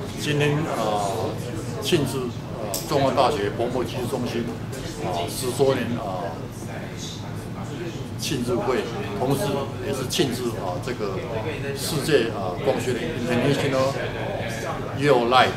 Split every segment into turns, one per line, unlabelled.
今天庆祝中央大学薄膜技术中心10周年庆祝会，同时也是庆祝这个世界光学的 International Year of Light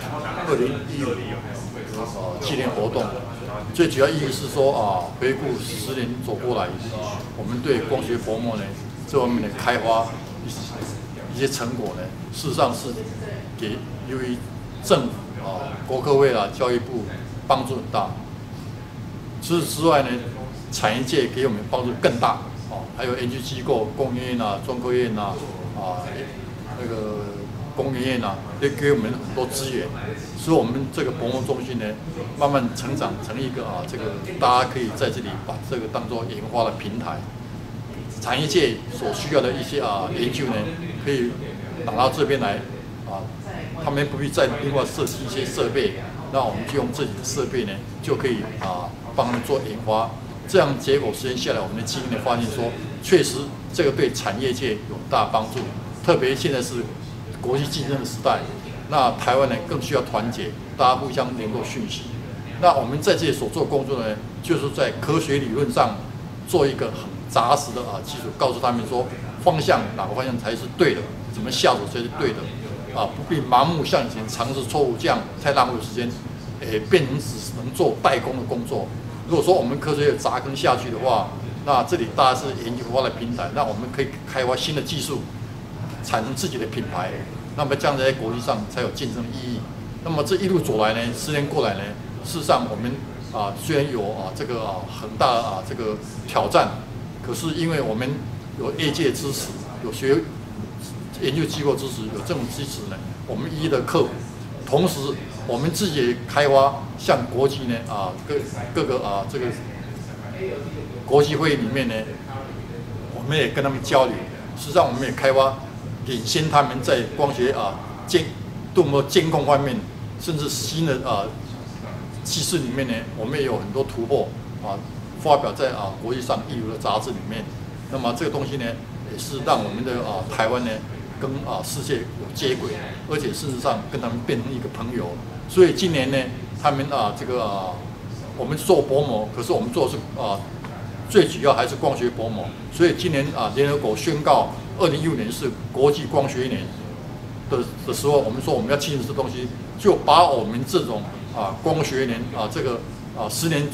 2015纪念活动。最主要意义是说回顾10年走过来，我们对光学薄膜呢这方面的开发一些成果呢，事实上是由于政府国科会教育部帮助很大。除此之外呢，产业界给我们帮助更大还有研究机构、工研院专科院那个工研院也给我们很多资源，所以我们这个薄膜中心呢，慢慢成长成一个这个大家可以在这里把这个当作研发的平台，产业界所需要的一些研究呢，可以打到这边来他们不必再另外设计一些设备，那我们就用自己的设备呢，就可以帮他们做研发。这样结果实验下来，我们的经验发现说，确实这个对产业界有很大帮助。特别现在是国际竞争的时代，那台湾呢更需要团结，大家互相联络讯息。那我们在这里所做的工作呢，就是在科学理论上做一个很扎实的基础，告诉他们说方向哪个方向才是对的，怎么下手才是对的不必盲目像以前尝试错误，这样太浪费时间，变成只能做代工的工作。如果说我们科学扎根下去的话，那这里大家是研究发的平台，那我们可以开发新的技术，产生自己的品牌，那么这样在国际上才有竞争意义。那么这一路走来呢，10年过来呢，事实上我们虽然有这个很大的这个挑战，可是因为我们有业界支持，有研究机构支持，有政府支持呢，我们一一的克服。同时，我们自己开发向国际呢各个这个国际会议里面呢，我们也跟他们交流。实际上，我们也开发领先他们在光学镀膜监控方面，甚至新的技术里面呢，我们也有很多突破发表在国际上一流的杂志里面。那么这个东西呢，也是让我们的台湾呢跟世界有接轨，而且事实上跟他们变成一个朋友。所以今年呢，他们这个我们做薄膜，可是我们做的是最主要还是光学薄膜。所以今年联合国宣告2015年是国际光学年的时候，我们说我们要庆祝这东西，就把我们这种光学年这个10年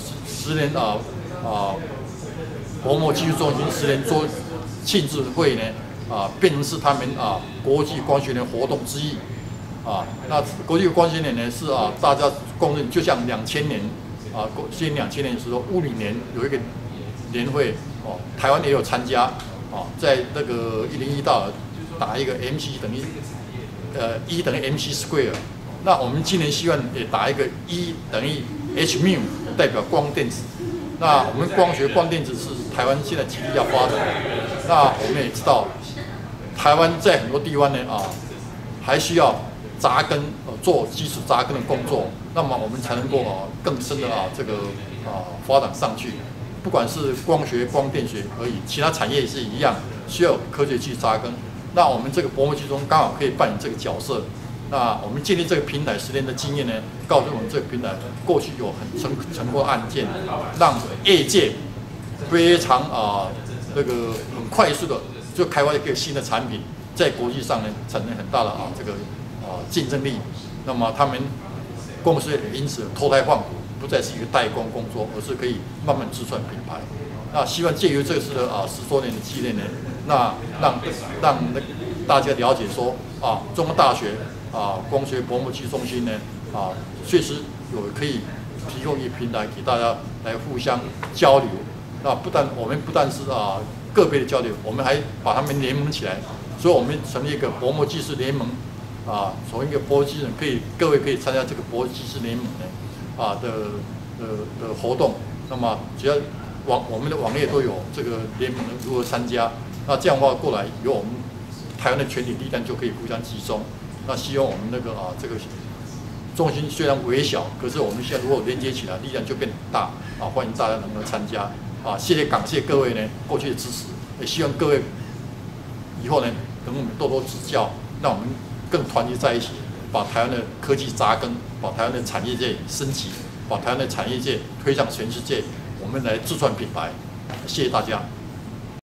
薄膜技术中心10年庆祝会呢变成是他们国际光学年活动之一那国际光学年呢是大家公认，就像2000年今年2000年的时候，物理年有一个年会台湾也有参加在那个101大打一个 MC 等于E等于 MC square。那我们今年希望也打一个 E等于 h mu， 代表光电子。那我们光电子是台湾现在极力要发展。那我们也知道，台湾在很多地方呢还需要扎根做基础扎根的工作，那么我们才能够更深的这个发展上去。不管是光学、光电学而已，其他产业也是一样，需要科学去扎根。那我们这个薄膜技术中刚好可以扮演这个角色。那我们建立这个平台10年的经验呢，告诉我们这个平台过去有很成功的案件，让业界非常那个很快速的就开发一个新的产品，在国际上呢产生很大的这个竞争力。那么他们公司也因此脱胎换骨，不再是一个代工工作，而是可以慢慢自创品牌。那希望借由这次的10多年的纪念呢，那让大家了解说中央大学光学薄膜技术中心呢确实可以提供一个平台给大家来互相交流。那我们不但是个别的交流，我们还把他们联盟起来。所以我们成立一个薄膜技师联盟从一个薄膜技师各位可以参加这个薄膜技师联盟呢的活动。那么只要我们的网页都有这个联盟如何参加。那这样的话过来，由我们台湾的全体力量就可以互相集中。那希望我们那个这个中心虽然微小，可是我们现在如果连接起来，力量就变很大欢迎大家能够参加感谢各位呢过去的支持，也希望各位以后呢跟我们多多指教，让我们更团结在一起， 把台湾的科技扎根，把台湾的产业界升级，把台湾的产业界推向全世界，我们来自创品牌。谢谢大家。